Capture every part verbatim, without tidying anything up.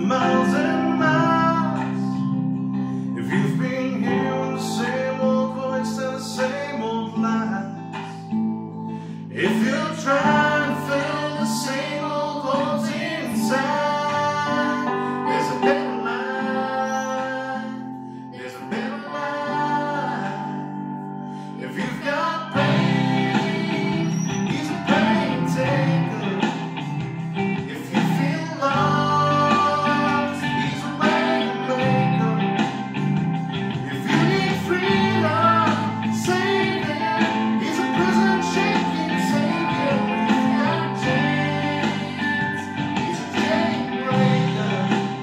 miles and miles. If you've been hearing the same old voice and the same old lies, if you're trying to fill the same old holes inside, there's a better life, there's a better life. If you've got pain, he's a pain taker. If you feel lost, he's a way maker. If you need freedom, save him. He's a prison shaking savior. If you've got chains, he's a chain breaker.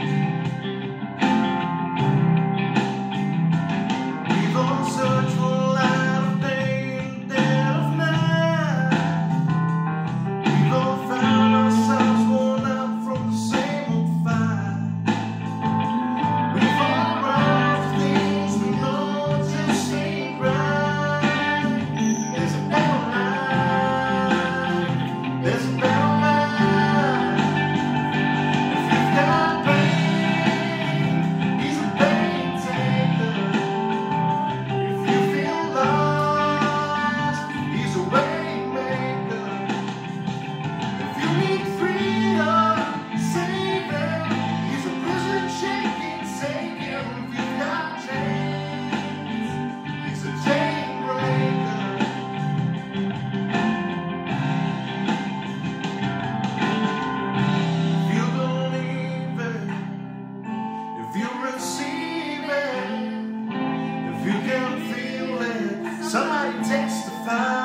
We've all searched for light of day and dead of night. We've all found ourselves worn out from the same old fight. We've all run for things we know just ain't right. There's a better life, there's a better life. If you've got pain, he's a pain taker. If you feel lost, he's a way maker. If you need freedom, save him. He's a prison shaking savior. If you've got chains, he's a chain breaker. If you believe it, if you receive it, if you can feel it, somebody testify.